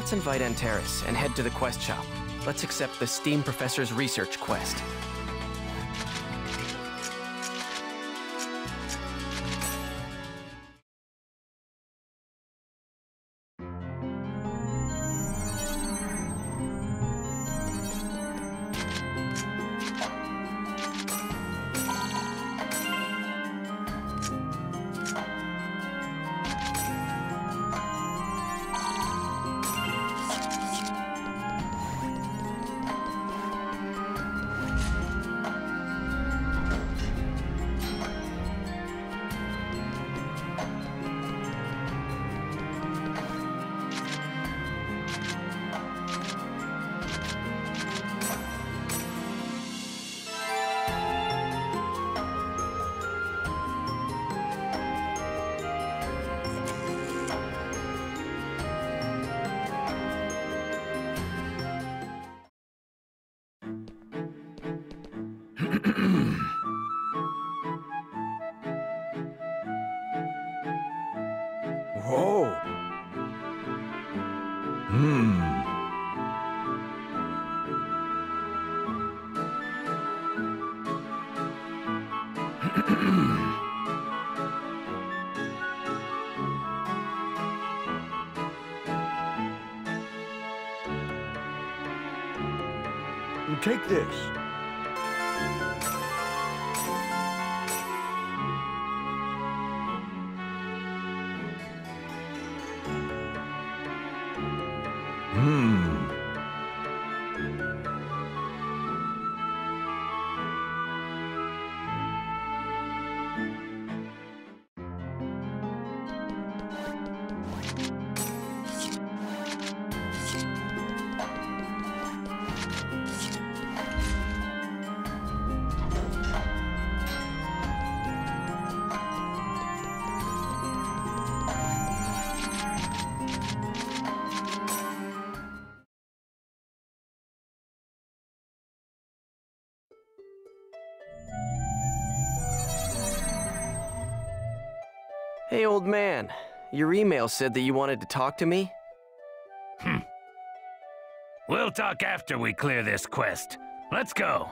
let's invite Antares and head to the quest shop. Let's accept the STEAM Professor's research quest. Whoa! Take this. Hey, old man. Your email said that you wanted to talk to me? We'll talk after we clear this quest. Let's go.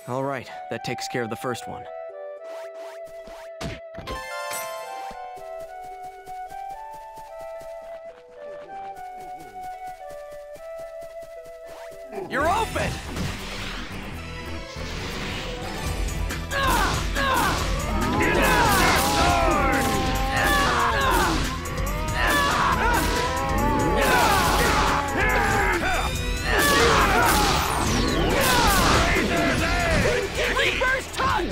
All right, that takes care of the first one. You're open! Reaper's touch!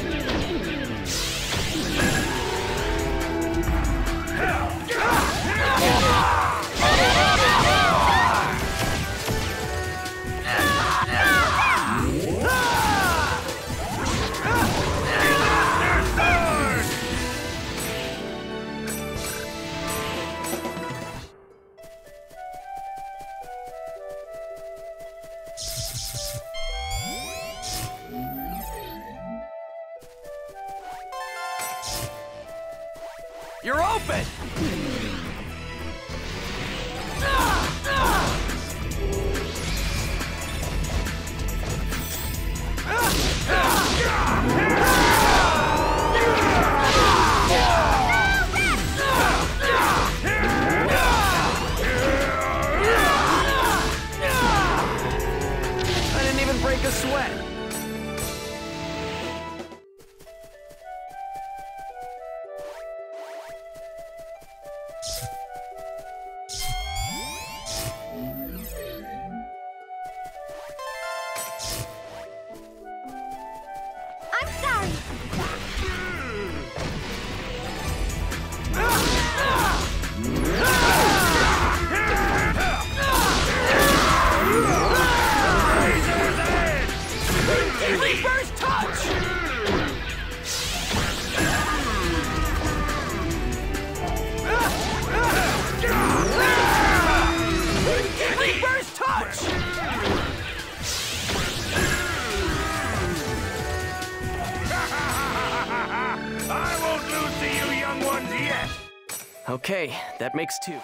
You're open! I didn't even break a sweat. I'm sorry. Reaper's touch! Reaper's touch! I won't lose to you young ones yet! Okay, that makes 2.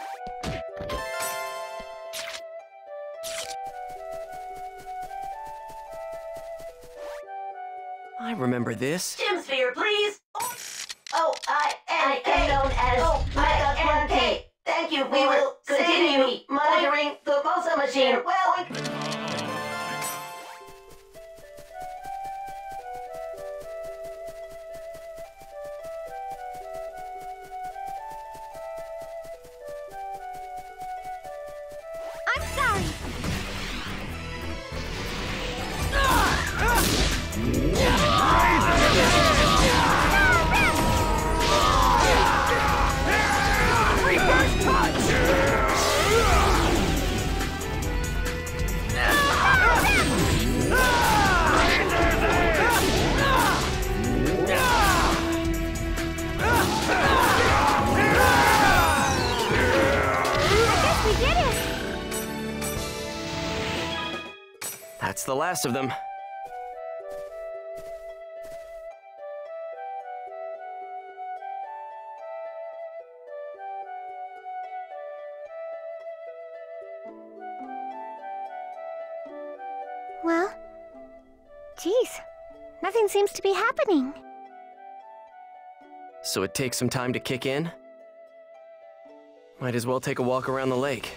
I remember this. Gymsphere, please. Oh, I am known as Mega-1K. Thank you. We will continue monitoring the Mosa machine. Well, I'm sorry. Reaper's touch! We did it. That's the last of them. Well, geez, nothing seems to be happening. So it takes some time to kick in? Might as well take a walk around the lake.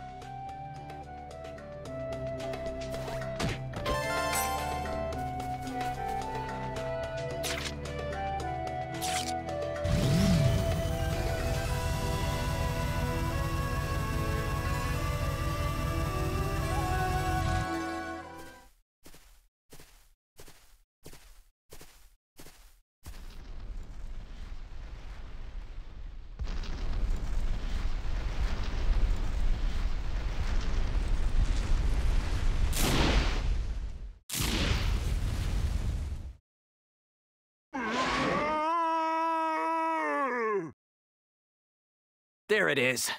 There it is.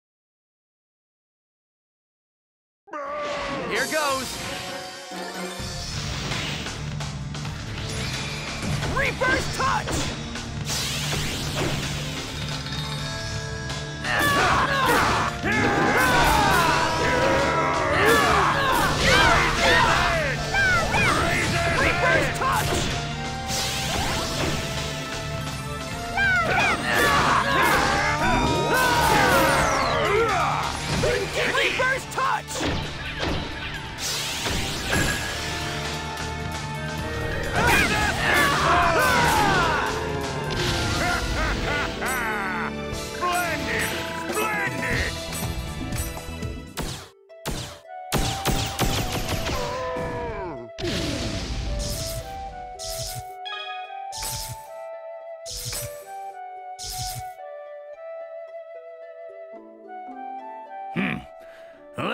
Here goes. Reaper's touch! Reaper's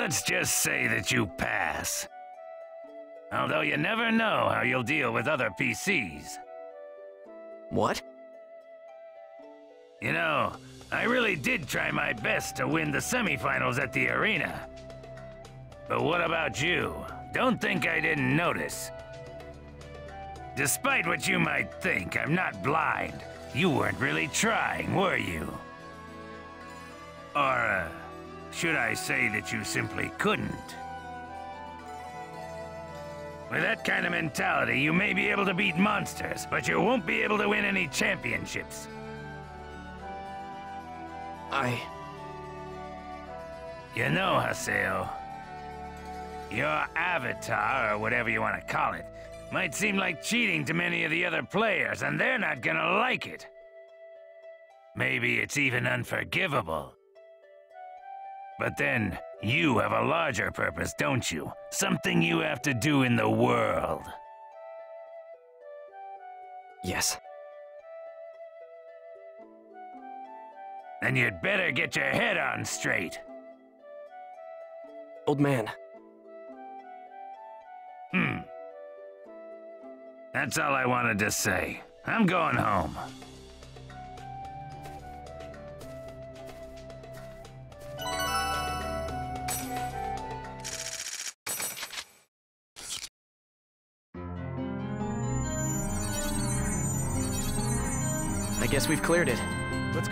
Let's just say that you pass. Although you never know how you'll deal with other PCs. What? You know, I really did try my best to win the semifinals at the arena. But what about you? Don't think I didn't notice. Despite what you might think, I'm not blind. You weren't really trying, were you? Or, should I say that you simply couldn't? With that kind of mentality, you may be able to beat monsters, but you won't be able to win any championships. You know, Haseo, your avatar, or whatever you want to call it, might seem like cheating to many of the other players, and they're not gonna like it. Maybe it's even unforgivable. But then, you have a larger purpose, don't you? Something you have to do in the world. Yes. Then you'd better get your head on straight. Old man. That's all I wanted to say. I'm going home. I guess we've cleared it. Let's go.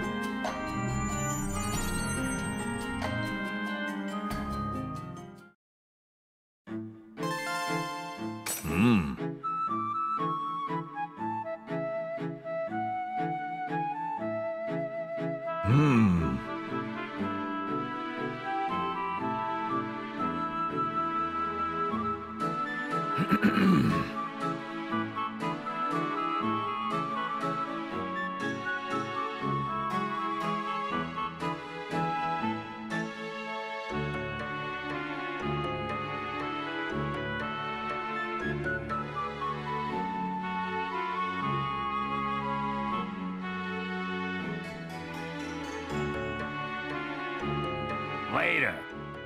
Later.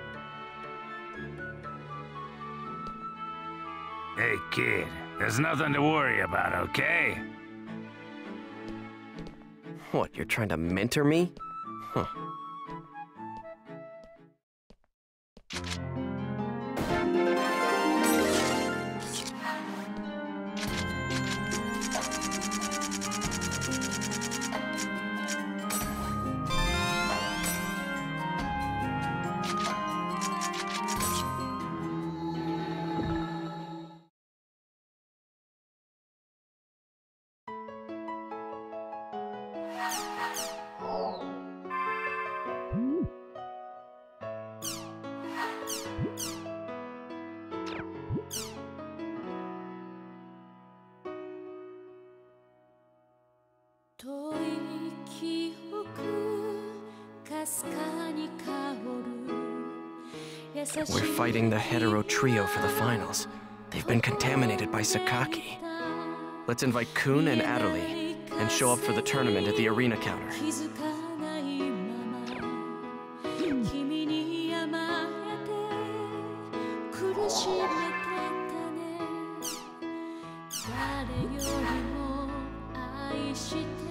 Hey, kid, there's nothing to worry about, okay? What, you're trying to mentor me? Huh. We're fighting the Hetero Trio for the finals. They've been contaminated by Sakaki. Let's invite Kun and Adderley and show up for the tournament at the arena counter. She